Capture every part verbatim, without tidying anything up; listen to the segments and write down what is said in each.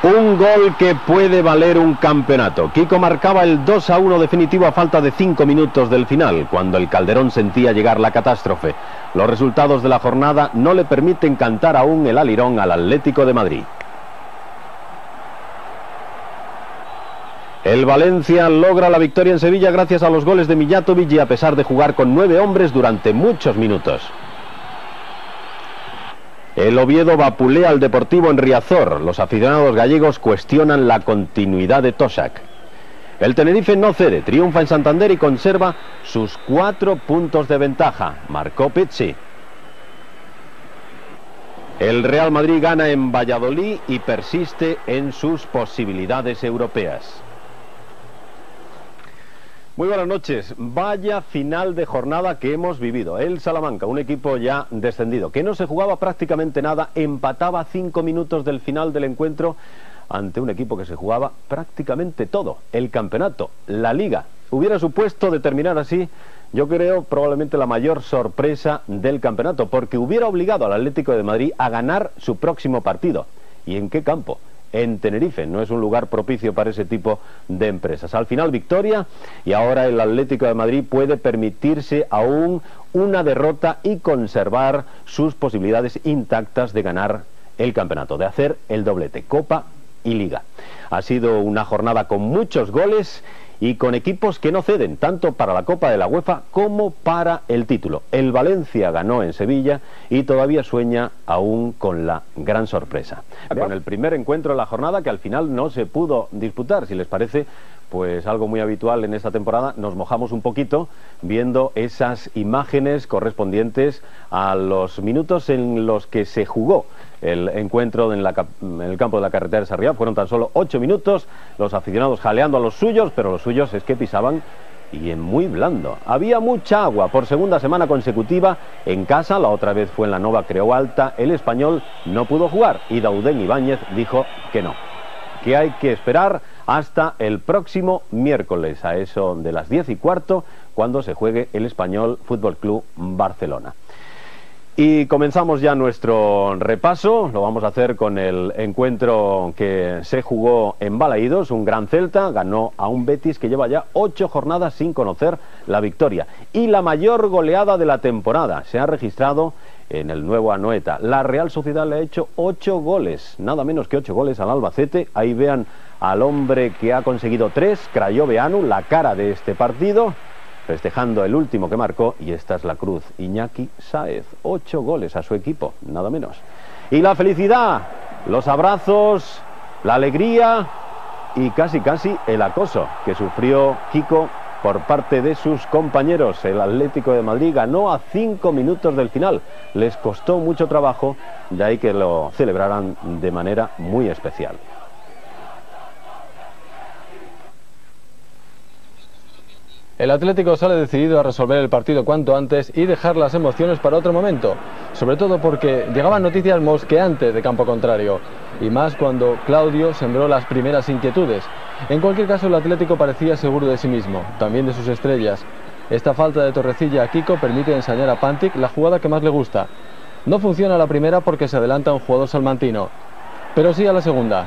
Un gol que puede valer un campeonato. Kiko marcaba el dos a uno definitivo a falta de cinco minutos del final, cuando el Calderón sentía llegar la catástrofe. Los resultados de la jornada no le permiten cantar aún el alirón al Atlético de Madrid. El Valencia logra la victoria en Sevilla gracias a los goles de Mijatovic y a pesar de jugar con nueve hombres durante muchos minutos. El Oviedo vapulea al Deportivo en Riazor. Los aficionados gallegos cuestionan la continuidad de Tosak. El Tenerife no cede, triunfa en Santander y conserva sus cuatro puntos de ventaja. Marcó Pizzi. El Real Madrid gana en Valladolid y persiste en sus posibilidades europeas. Muy buenas noches. Vaya final de jornada que hemos vivido. El Salamanca, un equipo ya descendido, que no se jugaba prácticamente nada, empataba a cinco minutos del final del encuentro ante un equipo que se jugaba prácticamente todo. El campeonato, la liga. Hubiera supuesto determinar así, yo creo, probablemente la mayor sorpresa del campeonato, porque hubiera obligado al Atlético de Madrid a ganar su próximo partido. ¿Y en qué campo? En Tenerife. No es un lugar propicio para ese tipo de empresas. Al final victoria y ahora el Atlético de Madrid puede permitirse aún una derrota y conservar sus posibilidades intactas de ganar el campeonato, de hacer el doblete, Copa y Liga. Ha sido una jornada con muchos goles y con equipos que no ceden, tanto para la Copa de la UEFA como para el título. El Valencia ganó en Sevilla y todavía sueña aún con la gran sorpresa. Con el primer encuentro de la jornada que al final no se pudo disputar, si les parece, pues algo muy habitual en esta temporada, nos mojamos un poquito viendo esas imágenes correspondientes a los minutos en los que se jugó el encuentro en, la, en el campo de la carretera de Sarriá. Fueron tan solo ocho minutos, los aficionados jaleando a los suyos, pero los suyos es que pisaban y en muy blando. Había mucha agua por segunda semana consecutiva en casa, la otra vez fue en la Nova Creu Alta. El Español no pudo jugar y Dauden Ibáñez dijo que no, que hay que esperar hasta el próximo miércoles a eso de las diez y cuarto, cuando se juegue el Español Fútbol Club Barcelona. Y comenzamos ya nuestro repaso. Lo vamos a hacer con el encuentro que se jugó en Balaídos. Un gran Celta ganó a un Betis que lleva ya ocho jornadas sin conocer la victoria. Y la mayor goleada de la temporada se ha registrado en el nuevo Anoeta. La Real Sociedad le ha hecho ocho goles, nada menos que ocho goles al Albacete. Ahí vean al hombre que ha conseguido tres, Crayoveanu, la cara de este partido, festejando el último que marcó, y esta es la cruz, Iñaki Sáez, ocho goles a su equipo, nada menos. Y la felicidad, los abrazos, la alegría y casi casi el acoso que sufrió Kiko por parte de sus compañeros. El Atlético de Madrid ganó a cinco minutos del final, les costó mucho trabajo, de ahí que lo celebraran de manera muy especial. El Atlético sale decidido a resolver el partido cuanto antes y dejar las emociones para otro momento, sobre todo porque llegaban noticias mosqueantes de campo contrario, y más cuando Claudio sembró las primeras inquietudes. En cualquier caso, el Atlético parecía seguro de sí mismo, también de sus estrellas. Esta falta de Torrecilla a Kiko permite ensañar a Pantic la jugada que más le gusta. No funciona la primera porque se adelanta un jugador salmantino, pero sí a la segunda.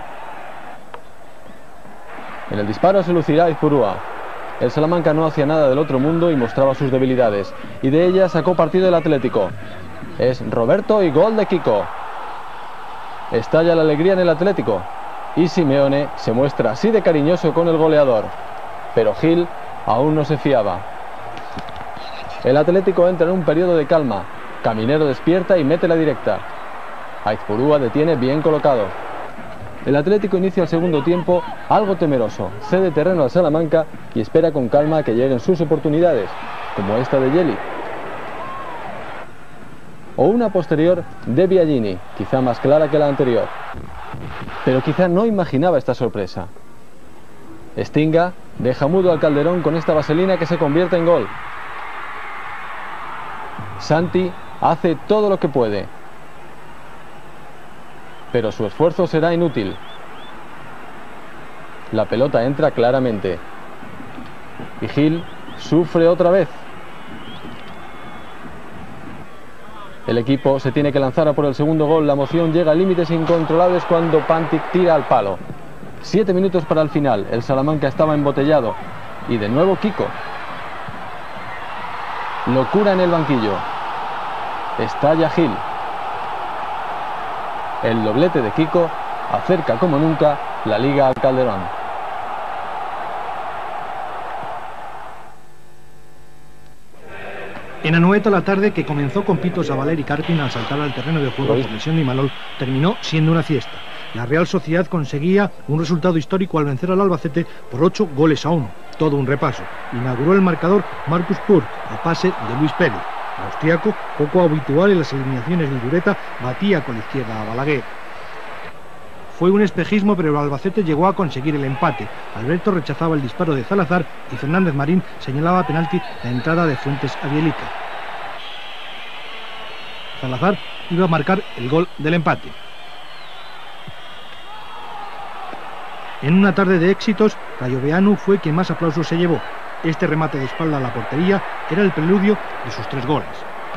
En el disparo se lucirá Aizpurúa. El Salamanca no hacía nada del otro mundo y mostraba sus debilidades, y de ellas sacó partido el Atlético. Es Roberto y gol de Kiko. Estalla la alegría en el Atlético y Simeone se muestra así de cariñoso con el goleador, pero Gil aún no se fiaba. El Atlético entra en un periodo de calma. Caminero despierta y mete la directa. Aizpurúa detiene bien colocado. El Atlético inicia el segundo tiempo algo temeroso, cede terreno al Salamanca y espera con calma a que lleguen sus oportunidades, como esta de Yeli. O una posterior de Biagini, quizá más clara que la anterior. Pero quizá no imaginaba esta sorpresa. Stinga deja mudo al Calderón con esta vaselina que se convierte en gol. Santi hace todo lo que puede, pero su esfuerzo será inútil. La pelota entra claramente y Gil sufre otra vez. El equipo se tiene que lanzar a por el segundo gol. La emoción llega a límites incontrolables cuando Pantic tira al palo. Siete minutos para el final. El Salamanca estaba embotellado. Y de nuevo Kiko. Locura en el banquillo. Estalla Gil. El doblete de Kiko acerca como nunca la Liga al Calderón. En Anoeta, la tarde, que comenzó con Pito Zabaler y Karpin al saltar al terreno de juego por lesión de Imanol, terminó siendo una fiesta. La Real Sociedad conseguía un resultado histórico al vencer al Albacete por ocho goles a uno. Todo un repaso. Inauguró el marcador Marcus Pur, a pase de Luis Pérez. El austriaco, poco habitual en las eliminaciones del Dureta, batía con la izquierda a Balaguer. Fue un espejismo, pero el Albacete llegó a conseguir el empate. Alberto rechazaba el disparo de Salazar y Fernández Marín señalaba a penalti la entrada de Fuentes a Bielica. Salazar iba a marcar el gol del empate. En una tarde de éxitos, Rayo Beanu fue quien más aplausos se llevó. Este remate de espalda a la portería era el preludio de sus tres goles.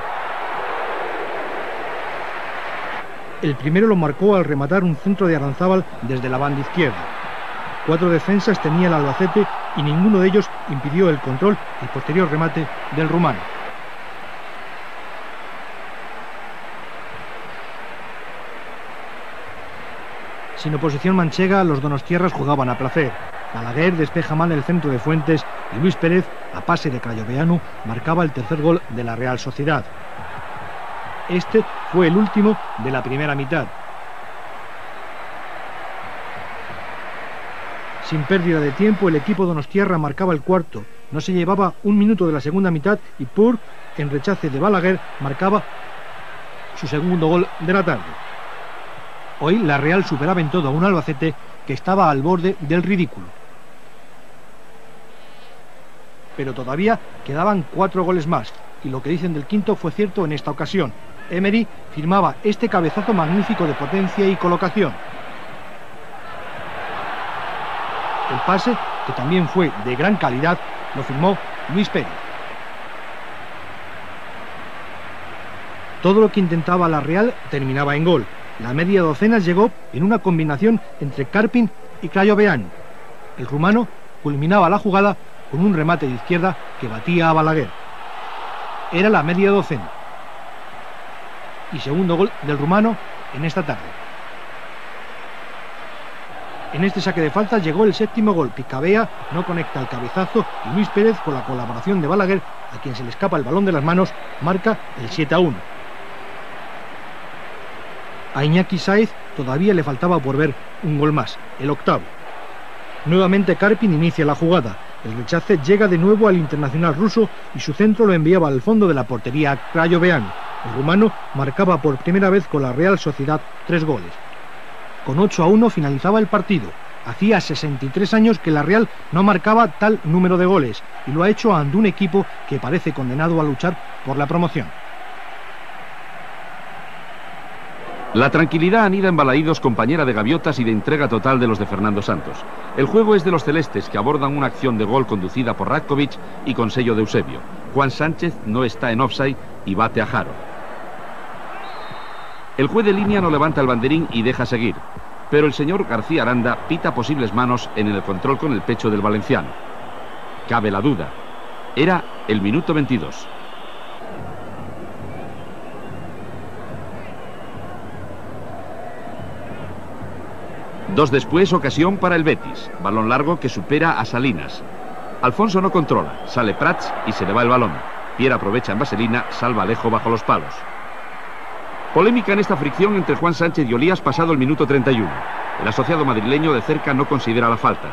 El primero lo marcó al rematar un centro de Aranzábal desde la banda izquierda. Cuatro defensas tenía el Albacete y ninguno de ellos impidió el control y posterior remate del rumano. Sin oposición manchega, los donostiarras jugaban a placer. Balaguer despeja mal el centro de Fuentes y Luis Pérez, a pase de Crayoveanu, marcaba el tercer gol de la Real Sociedad. Este fue el último de la primera mitad. Sin pérdida de tiempo, el equipo donostiarra marcaba el cuarto. No se llevaba un minuto de la segunda mitad y Pur, en rechace de Balaguer, marcaba su segundo gol de la tarde. Hoy la Real superaba en todo a un Albacete que estaba al borde del ridículo. Pero todavía quedaban cuatro goles más, y lo que dicen del quinto fue cierto en esta ocasión. Emery firmaba este cabezazo magnífico de potencia y colocación. El pase, que también fue de gran calidad, lo firmó Luis Pérez. Todo lo que intentaba la Real terminaba en gol. La media docena llegó en una combinación entre Karpin y Crayoveanu. El rumano culminaba la jugada con un remate de izquierda que batía a Balaguer. Era la media docena. Y segundo gol del rumano en esta tarde. En este saque de faltas llegó el séptimo gol. Picabea no conecta el cabezazo y Luis Pérez, con la colaboración de Balaguer, a quien se le escapa el balón de las manos, marca el siete a uno. A Iñaki Sáez todavía le faltaba por ver un gol más, el octavo. Nuevamente Karpin inicia la jugada. El rechace llega de nuevo al internacional ruso y su centro lo enviaba al fondo de la portería a Crayoveanu. El rumano marcaba por primera vez con la Real Sociedad tres goles. Con ocho a uno finalizaba el partido. Hacía sesenta y tres años que la Real no marcaba tal número de goles y lo ha hecho ante un equipo que parece condenado a luchar por la promoción. La tranquilidad anida en Balaídos, compañera de gaviotas y de entrega total de los de Fernando Santos. El juego es de los celestes, que abordan una acción de gol conducida por Ratkovic y con sello de Eusebio. Juan Sánchez no está en offside y bate a Jaro. El juez de línea no levanta el banderín y deja seguir, pero el señor García Aranda pita posibles manos en el control con el pecho del valenciano. Cabe la duda. Era el minuto veintidós. Dos después, ocasión para el Betis. Balón largo que supera a Salinas. Alfonso no controla. Sale Prats y se le va el balón. Pierre aprovecha en vaselina, salva Alejo bajo los palos. Polémica en esta fricción entre Juan Sánchez y Olías pasado el minuto treinta y uno. El asociado madrileño de cerca no considera la falta.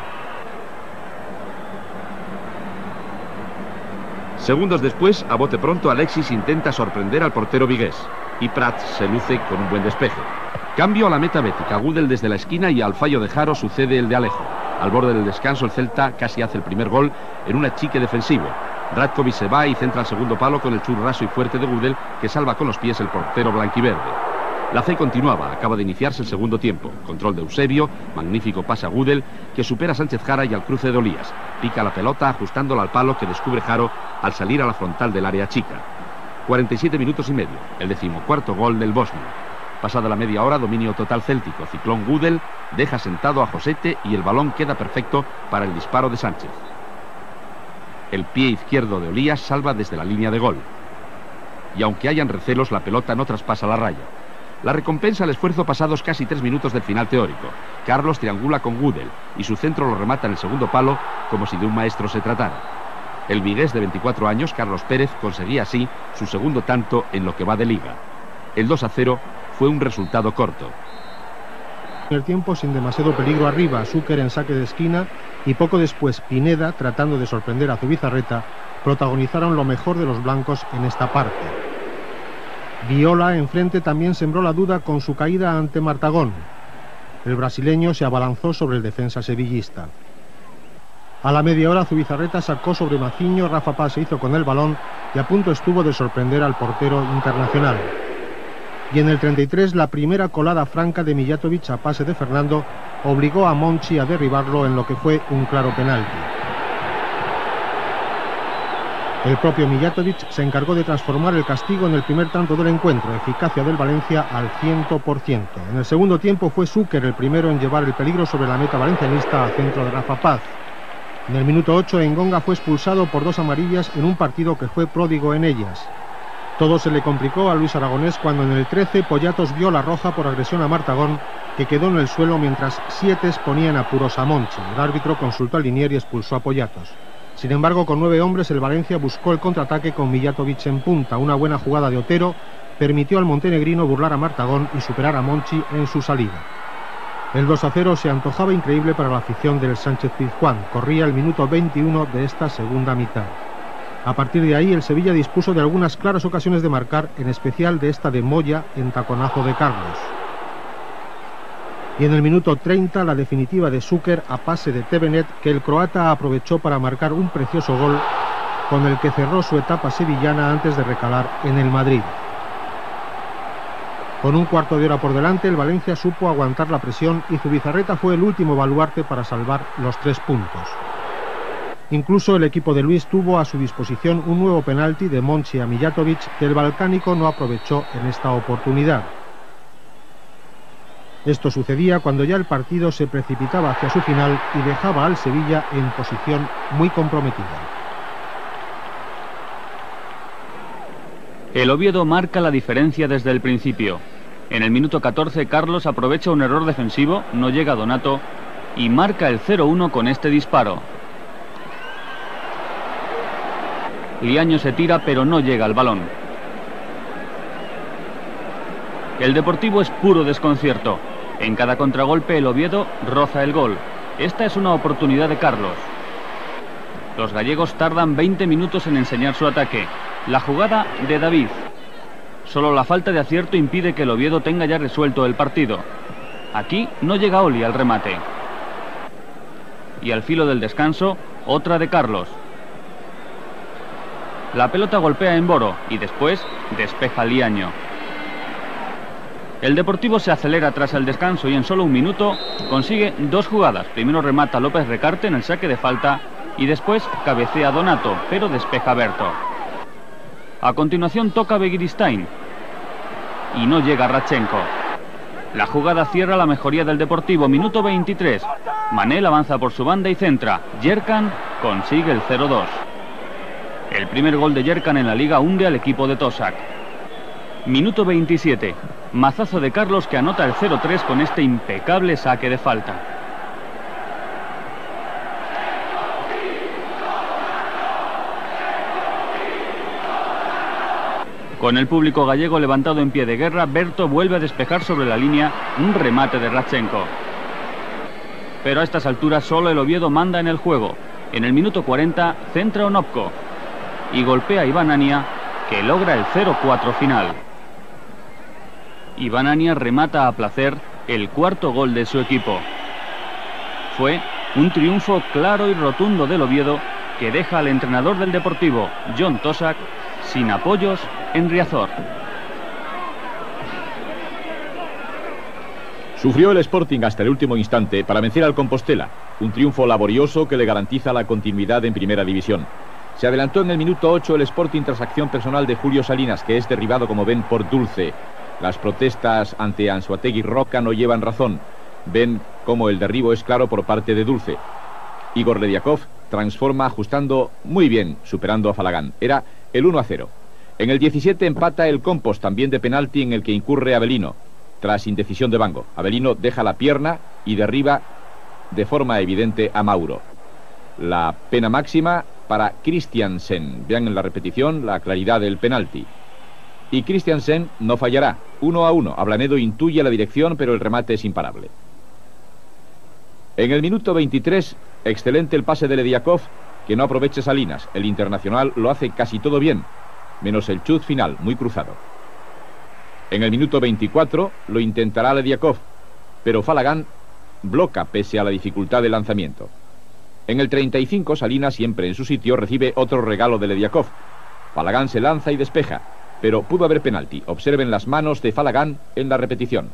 Segundos después, a bote pronto, Alexis intenta sorprender al portero vigués. Y Prats se luce con un buen despeje. Cambio a la meta bética. Gudel desde la esquina y al fallo de Jaro sucede el de Alejo. Al borde del descanso el Celta casi hace el primer gol en un achique defensivo. Ratkovic se va y centra el segundo palo con el churraso y fuerte de Gudel, que salva con los pies el portero blanquiverde. La C continuaba, acaba de iniciarse el segundo tiempo. Control de Eusebio, magnífico pase a Gudel, que supera a Sánchez Jara y al cruce de Olías. Pica la pelota ajustándola al palo que descubre Jaro al salir a la frontal del área chica. cuarenta y siete minutos y medio, el decimocuarto gol del bosnio. Pasada la media hora, dominio total céltico. Ciclón Gudel deja sentado a Josete y el balón queda perfecto para el disparo de Sánchez. El pie izquierdo de Olías salva desde la línea de gol. Y aunque hayan recelos, la pelota no traspasa la raya. La recompensa al esfuerzo pasados casi tres minutos del final teórico. Carlos triangula con Gudel y su centro lo remata en el segundo palo como si de un maestro se tratara. El vigués de veinticuatro años, Carlos Pérez, conseguía así su segundo tanto en lo que va de liga. El dos a cero fue un resultado corto. En el tiempo sin demasiado peligro arriba, Zúquer en saque de esquina y poco después Pineda, tratando de sorprender a Zubizarreta, protagonizaron lo mejor de los blancos en esta parte. Viola enfrente también sembró la duda con su caída ante Martagón. El brasileño se abalanzó sobre el defensa sevillista. A la media hora Zubizarreta sacó sobre Maciño, Rafa Paz se hizo con el balón y a punto estuvo de sorprender al portero internacional. Y en el treinta y tres la primera colada franca de Mijatovic a pase de Fernando obligó a Monchi a derribarlo en lo que fue un claro penalti. El propio Mijatovic se encargó de transformar el castigo en el primer tanto del encuentro, eficacia del Valencia al cien por ciento. En el segundo tiempo fue Zúquer el primero en llevar el peligro sobre la meta valencianista a centro de Rafa Paz. En el minuto ocho Engonga fue expulsado por dos amarillas en un partido que fue pródigo en ellas. Todo se le complicó a Luis Aragonés cuando en el trece Poyatos vio la roja por agresión a Martagón, que quedó en el suelo mientras siete ponían apuros a Monchi. El árbitro consultó al linier y expulsó a Poyatos. Sin embargo, con nueve hombres el Valencia buscó el contraataque con Mijatovic en punta. Una buena jugada de Otero permitió al montenegrino burlar a Martagón y superar a Monchi en su salida. El dos a cero se antojaba increíble para la afición del Sánchez Pizjuán. Corría el minuto veintiuno de esta segunda mitad. A partir de ahí el Sevilla dispuso de algunas claras ocasiones de marcar, en especial de esta de Moya en taconazo de Carlos. Y en el minuto treinta la definitiva de Zúquer a pase de Tevenet, que el croata aprovechó para marcar un precioso gol con el que cerró su etapa sevillana antes de recalar en el Madrid. Con un cuarto de hora por delante el Valencia supo aguantar la presión y Zubizarreta fue el último baluarte para salvar los tres puntos. Incluso el equipo de Luis tuvo a su disposición un nuevo penalti de Monchi a Mijatovic que el balcánico no aprovechó en esta oportunidad. Esto sucedía cuando ya el partido se precipitaba hacia su final y dejaba al Sevilla en posición muy comprometida. El Oviedo marca la diferencia desde el principio. En el minuto catorce Carlos aprovecha un error defensivo, no llega Donato y marca el cero uno con este disparo. Liaño se tira pero no llega al balón. El Deportivo es puro desconcierto. En cada contragolpe el Oviedo roza el gol. Esta es una oportunidad de Carlos. Los gallegos tardan veinte minutos en enseñar su ataque. La jugada de David. Solo la falta de acierto impide que el Oviedo tenga ya resuelto el partido. Aquí no llega Oli al remate. Y al filo del descanso, otra de Carlos. La pelota golpea en Boro y después despeja Liaño. El Deportivo se acelera tras el descanso y en solo un minuto consigue dos jugadas. Primero remata López Recarte en el saque de falta y después cabecea Donato, pero despeja Berto. A continuación toca Begiristain y no llega Radchenko. La jugada cierra la mejoría del Deportivo. Minuto veintitrés. Manel avanza por su banda y centra. Yerkan consigue el cero dos. El primer gol de Yerkan en la liga hunde al equipo de Tosak. Minuto veintisiete. Mazazo de Carlos que anota el cero tres con este impecable saque de falta. Con el público gallego levantado en pie de guerra, Berto vuelve a despejar sobre la línea un remate de Radchenko. Pero a estas alturas solo el Oviedo manda en el juego. En el minuto cuarenta centra Onopko y golpea a Iván Ania, que logra el cero cuatro final. Iván Ania remata a placer el cuarto gol de su equipo. Fue un triunfo claro y rotundo del Oviedo que deja al entrenador del Deportivo, John Tosak, sin apoyos en Riazor. Sufrió el Sporting hasta el último instante para vencer al Compostela, un triunfo laborioso que le garantiza la continuidad en Primera División. Se adelantó en el minuto ocho el Sporting tras acción personal de Julio Salinas, que es derribado, como ven, por Dulce. Las protestas ante Anzuategui Roca no llevan razón. Ven cómo el derribo es claro por parte de Dulce. Igor Lediakov transforma ajustando muy bien, superando a Falagán. Era el uno a cero. En el diecisiete empata el Campos, también de penalti en el que incurre Avelino, tras indecisión de Bango. Avelino deja la pierna y derriba de forma evidente a Mauro. La pena máxima para Christiansen. Vean en la repetición la claridad del penalti. Y Christiansen no fallará. Uno a uno. Ablanedo intuye la dirección, pero el remate es imparable. En el minuto veintitrés, excelente el pase de Lediakov, que no aprovecha Salinas. El internacional lo hace casi todo bien, menos el chut final, muy cruzado. En el minuto veinticuatro lo intentará Lediakov, pero Falagán bloca pese a la dificultad del lanzamiento. En el treinta y cinco, Salinas, siempre en su sitio, recibe otro regalo de Lediakov. Falagán se lanza y despeja, pero pudo haber penalti. Observen las manos de Falagán en la repetición.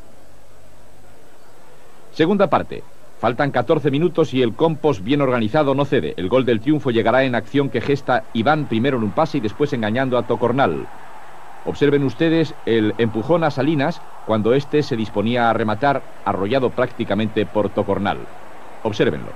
Segunda parte. Faltan catorce minutos y el Campos, bien organizado, no cede. El gol del triunfo llegará en acción que gesta Iván, primero en un pase y después engañando a Tocornal. Observen ustedes el empujón a Salinas cuando éste se disponía a rematar, arrollado prácticamente por Tocornal. Obsérvenlo.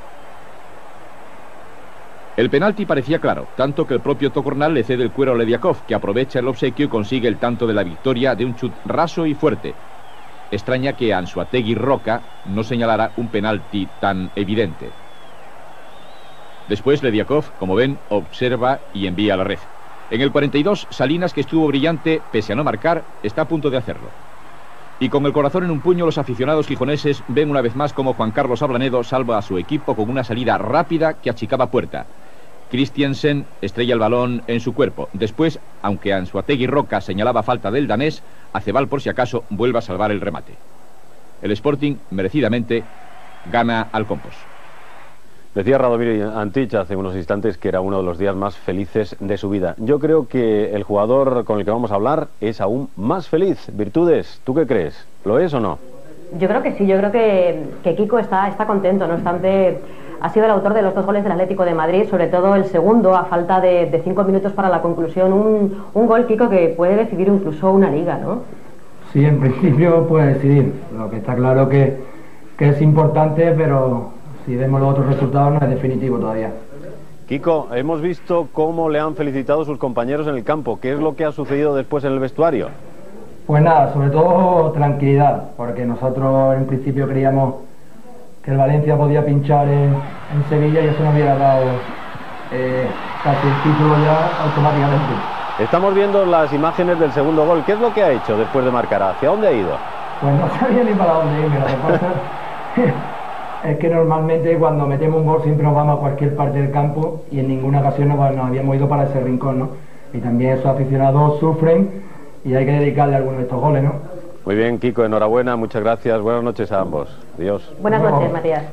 El penalti parecía claro, tanto que el propio Tocornal le cede el cuero a Lediakov, que aprovecha el obsequio y consigue el tanto de la victoria de un chut raso y fuerte. Extraña que Anzuategui Roca no señalara un penalti tan evidente. Después Lediakov, como ven, observa y envía a la red. En el cuarenta y dos, Salinas, que estuvo brillante, pese a no marcar, está a punto de hacerlo. Y con el corazón en un puño, los aficionados gijoneses ven una vez más como Juan Carlos Ablanedo salva a su equipo con una salida rápida que achicaba puerta. Christiansen estrella el balón en su cuerpo. Después, aunque Anzuategui Roca señalaba falta del danés, Acebal, por si acaso, vuelve a salvar el remate. El Sporting, merecidamente, gana al Campos. Decía Radomir Antich hace unos instantes que era uno de los días más felices de su vida. Yo creo que el jugador con el que vamos a hablar es aún más feliz. Virtudes, ¿tú qué crees? ¿Lo es o no? Yo creo que sí, yo creo que, que Kiko está, está contento, no obstante, ha sido el autor de los dos goles del Atlético de Madrid, sobre todo el segundo, a falta de, de cinco minutos para la conclusión, un, un gol, Kiko, que puede decidir incluso una liga, ¿no? Sí, en principio puede decidir, lo que está claro que, que es importante, pero si vemos los otros resultados no es definitivo todavía. Kiko, hemos visto cómo le han felicitado sus compañeros en el campo. ¿Qué es lo que ha sucedido después en el vestuario? Pues nada, sobre todo tranquilidad, porque nosotros en principio creíamos que el Valencia podía pinchar en, en Sevilla y eso nos hubiera dado eh, casi el título ya automáticamente. Estamos viendo las imágenes del segundo gol. ¿Qué es lo que ha hecho después de marcar? ¿Hacia dónde ha ido? Pues no sabía ni para dónde ir, lo que pasa es que normalmente cuando metemos un gol siempre nos vamos a cualquier parte del campo y en ninguna ocasión nos, nos habíamos ido para ese rincón, ¿no? Y también esos aficionados sufren y hay que dedicarle algunos de estos goles, ¿no? Muy bien, Kiko, enhorabuena, muchas gracias, buenas noches a ambos. Adiós. Buenas noches, Matías.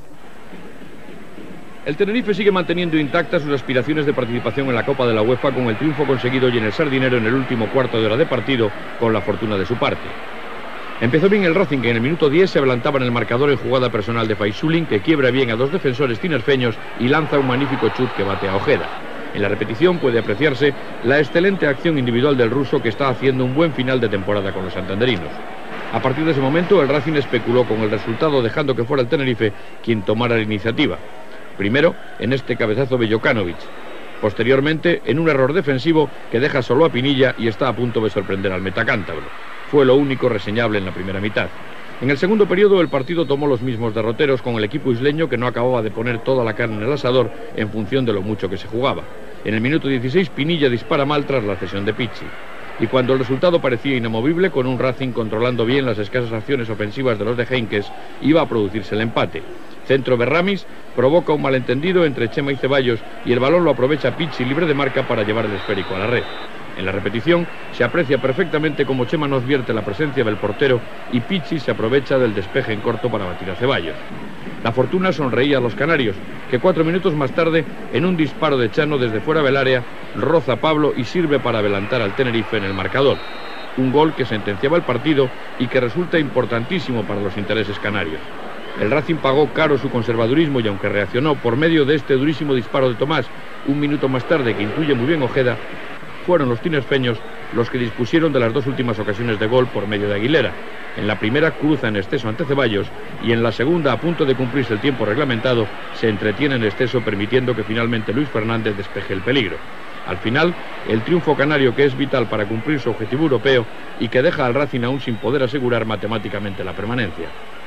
El Tenerife sigue manteniendo intactas sus aspiraciones de participación en la Copa de la UEFA con el triunfo conseguido hoy en el Sardinero en el último cuarto de hora de partido, con la fortuna de su parte. Empezó bien el Racing, que en el minuto diez se adelantaba en el marcador en jugada personal de Faisulin, que quiebra bien a dos defensores tinerfeños y lanza un magnífico chut que bate a Ojeda. En la repetición puede apreciarse la excelente acción individual del ruso, que está haciendo un buen final de temporada con los santanderinos. A partir de ese momento el Racing especuló con el resultado, dejando que fuera el Tenerife quien tomara la iniciativa. Primero en este cabezazo de Jokanovic, posteriormente en un error defensivo que deja solo a Pinilla y está a punto de sorprender al metacántabro. Fue lo único reseñable en la primera mitad. En el segundo periodo el partido tomó los mismos derroteros, con el equipo isleño que no acababa de poner toda la carne en el asador en función de lo mucho que se jugaba. En el minuto dieciséis Pinilla dispara mal tras la cesión de Pizzi. Y cuando el resultado parecía inamovible, con un Racing controlando bien las escasas acciones ofensivas de los de Heinkes, iba a producirse el empate. Centro de Ramis provoca un malentendido entre Chema y Ceballos y el balón lo aprovecha Pizzi libre de marca para llevar el esférico a la red. En la repetición se aprecia perfectamente cómo Chema nos vierte la presencia del portero y Pizzi se aprovecha del despeje en corto para batir a Ceballos. La fortuna sonreía a los canarios, que cuatro minutos más tarde, en un disparo de Chano desde fuera del área, roza a Pablo y sirve para adelantar al Tenerife en el marcador. Un gol que sentenciaba el partido y que resulta importantísimo para los intereses canarios. El Racing pagó caro su conservadurismo y aunque reaccionó por medio de este durísimo disparo de Tomás un minuto más tarde, que intuye muy bien Ojeda, fueron los tinerfeños los que dispusieron de las dos últimas ocasiones de gol por medio de Aguilera. En la primera cruza en exceso ante Ceballos y en la segunda, a punto de cumplirse el tiempo reglamentado, se entretiene en exceso, permitiendo que finalmente Luis Fernández despeje el peligro. Al final, el triunfo canario, que es vital para cumplir su objetivo europeo y que deja al Racing aún sin poder asegurar matemáticamente la permanencia.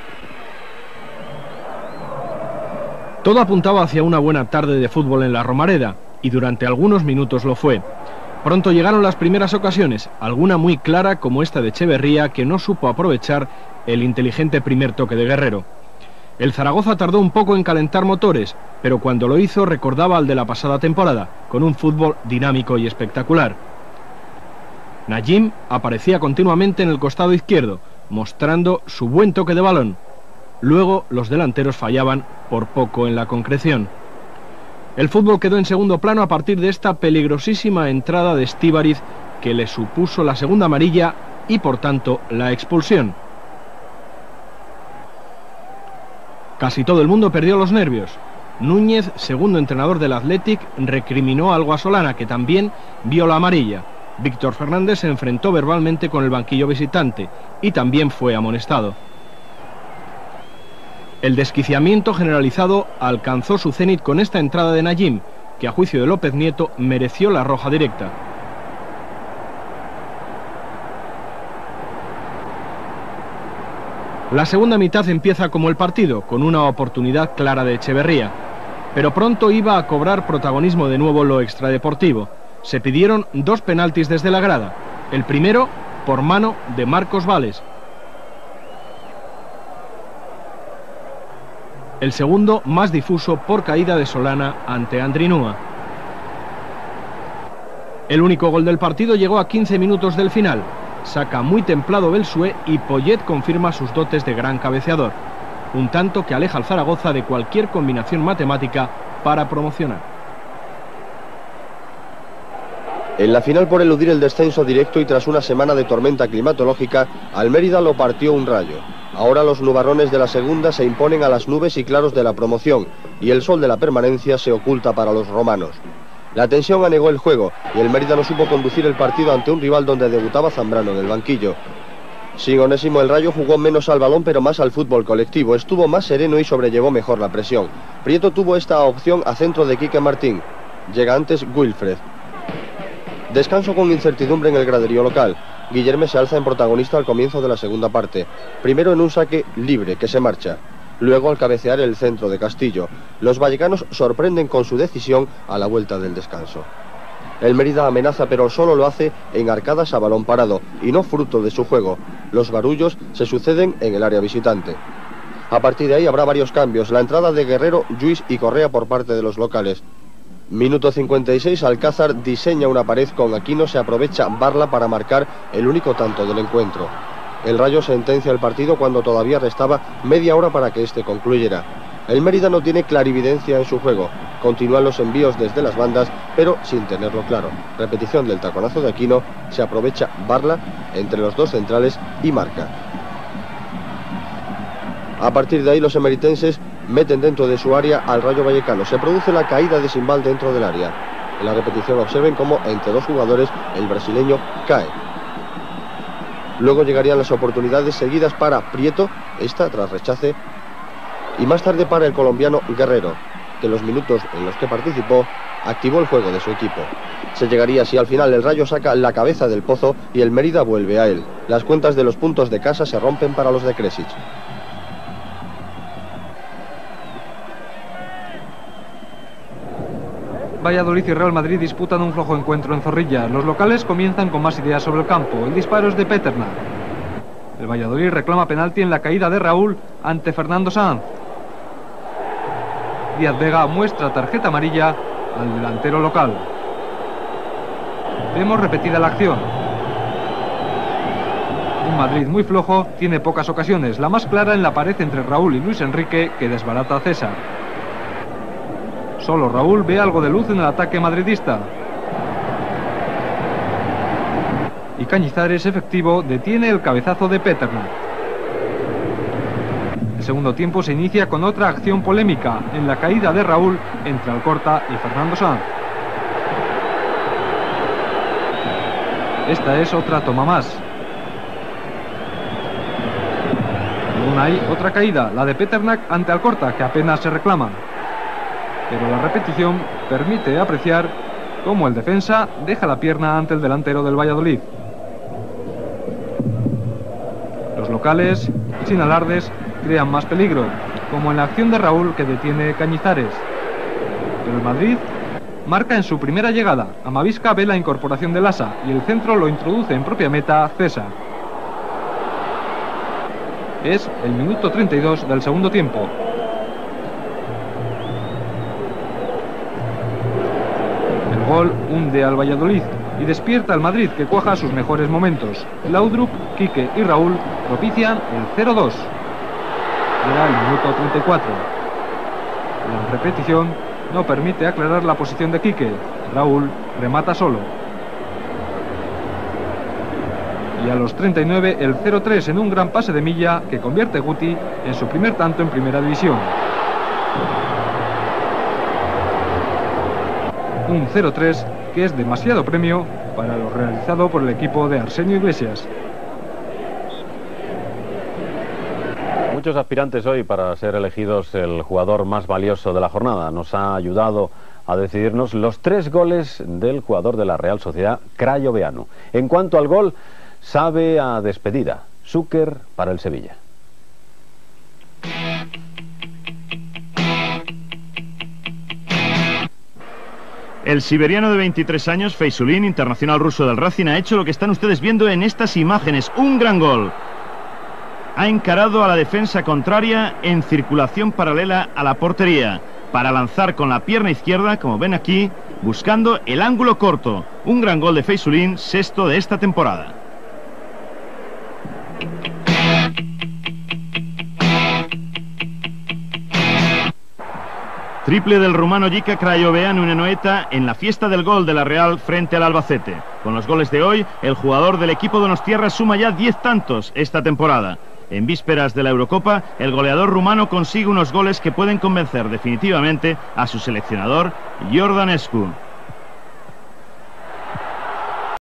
Todo apuntaba hacia una buena tarde de fútbol en la Romareda, y durante algunos minutos lo fue. Pronto llegaron las primeras ocasiones, alguna muy clara como esta de Echeverría, que no supo aprovechar el inteligente primer toque de Guerrero. El Zaragoza tardó un poco en calentar motores, pero cuando lo hizo recordaba al de la pasada temporada, con un fútbol dinámico y espectacular. Najim aparecía continuamente en el costado izquierdo, mostrando su buen toque de balón. Luego los delanteros fallaban por poco en la concreción. El fútbol quedó en segundo plano a partir de esta peligrosísima entrada de Estíbariz, que le supuso la segunda amarilla y por tanto la expulsión. Casi todo el mundo perdió los nervios. Núñez, segundo entrenador del Athletic, recriminó algo a Solana, que también vio la amarilla. Víctor Fernández se enfrentó verbalmente con el banquillo visitante y también fue amonestado. El desquiciamiento generalizado alcanzó su cenit con esta entrada de Najim, que a juicio de López Nieto mereció la roja directa. La segunda mitad empieza como el partido, con una oportunidad clara de Echeverría, pero pronto iba a cobrar protagonismo de nuevo lo extradeportivo. Se pidieron dos penaltis desde la grada, el primero por mano de Marcos Vales, el segundo más difuso por caída de Solana ante Andrinúa. El único gol del partido llegó a quince minutos del final. Saca muy templado Belsué y Poyet confirma sus dotes de gran cabeceador. Un tanto que aleja al Zaragoza de cualquier combinación matemática para promocionar. En la final, por eludir el descenso directo y tras una semana de tormenta climatológica, al Mérida lo partió un rayo. Ahora los nubarrones de la segunda se imponen a las nubes y claros de la promoción, y el sol de la permanencia se oculta para los romanos. La tensión anegó el juego, y el Mérida no supo conducir el partido ante un rival donde debutaba Zambrano en el banquillo. Sin Onésimo, el Rayo jugó menos al balón pero más al fútbol colectivo, estuvo más sereno y sobrellevó mejor la presión. Prieto tuvo esta opción a centro de Quique Martín. Llega antes Wilfred. Descanso con incertidumbre en el graderío local. Guillerme se alza en protagonista al comienzo de la segunda parte. Primero en un saque libre que se marcha. Luego al cabecear el centro de Castillo. Los vallecanos sorprenden con su decisión a la vuelta del descanso. El Mérida amenaza pero solo lo hace en arcadas a balón parado y no fruto de su juego. Los barullos se suceden en el área visitante. A partir de ahí habrá varios cambios. La entrada de Guerrero, Lluís y Correa por parte de los locales. Minuto cincuenta y seis, Alcázar diseña una pared con Aquino, se aprovecha Barla para marcar el único tanto del encuentro. El Rayo sentencia el partido cuando todavía restaba media hora para que este concluyera. El Mérida no tiene clarividencia en su juego. Continúan los envíos desde las bandas, pero sin tenerlo claro. Repetición del taconazo de Aquino, se aprovecha Barla entre los dos centrales y marca. A partir de ahí los emeritenses meten dentro de su área al Rayo Vallecano. Se produce la caída de Simbal dentro del área. En la repetición observen cómo entre dos jugadores el brasileño cae. Luego llegarían las oportunidades seguidas para Prieto, esta tras rechace, y más tarde para el colombiano Guerrero, que en los minutos en los que participó activó el juego de su equipo. Se llegaría así al final, el Rayo saca la cabeza del pozo y el Mérida vuelve a él. Las cuentas de los puntos de casa se rompen para los de Kresic. Valladolid y Real Madrid disputan un flojo encuentro en Zorrilla. Los locales comienzan con más ideas sobre el campo. El disparo es de Peterna. El Valladolid reclama penalti en la caída de Raúl ante Fernando Sanz. Díaz Vega muestra tarjeta amarilla al delantero local. Vemos repetida la acción. Un Madrid muy flojo, tiene pocas ocasiones. La más clara en la pared entre Raúl y Luis Enrique, que desbarata a César. Solo Raúl ve algo de luz en el ataque madridista. Y Cañizares, efectivo, detiene el cabezazo de Peterna. El segundo tiempo se inicia con otra acción polémica en la caída de Raúl entre Alcorta y Fernando Sanz. Esta es otra toma más. Aún hay otra caída, la de Peternak ante Alcorta, que apenas se reclama. Pero la repetición permite apreciar cómo el defensa deja la pierna ante el delantero del Valladolid. Los locales, sin alardes, crean más peligro, como en la acción de Raúl que detiene Cañizares. Pero el Madrid marca en su primera llegada. Amavisca ve la incorporación de Lasa y el centro lo introduce en propia meta César. Es el minuto treinta y dos del segundo tiempo. El gol hunde al Valladolid y despierta al Madrid, que cuaja sus mejores momentos. Laudrup, Quique y Raúl propician el cero dos. Llega el minuto treinta y cuatro. La repetición no permite aclarar la posición de Quique. Raúl remata solo. Y a los treinta y nueve el cero tres en un gran pase de Milla que convierte Guti en su primer tanto en primera división. Un cero tres que es demasiado premio para lo realizado por el equipo de Arsenio Iglesias. Muchos aspirantes hoy para ser elegidos el jugador más valioso de la jornada. Nos ha ayudado a decidirnos los tres goles del jugador de la Real Sociedad, Crayoveanu. En cuanto al gol, sabe a despedida. Zúquer para el Sevilla. El siberiano de veintitrés años, Feisulin, internacional ruso del Racing, ha hecho lo que están ustedes viendo en estas imágenes. Un gran gol. Ha encarado a la defensa contraria en circulación paralela a la portería para lanzar con la pierna izquierda, como ven aquí, buscando el ángulo corto. Un gran gol de Feisulin, sexto de esta temporada. Triple del rumano Jica Crayoveanu en Anoeta en la fiesta del gol de la Real frente al Albacete. Con los goles de hoy, el jugador del equipo donostiarra suma ya diez tantos esta temporada. En vísperas de la Eurocopa, el goleador rumano consigue unos goles que pueden convencer definitivamente a su seleccionador, Iordanescu.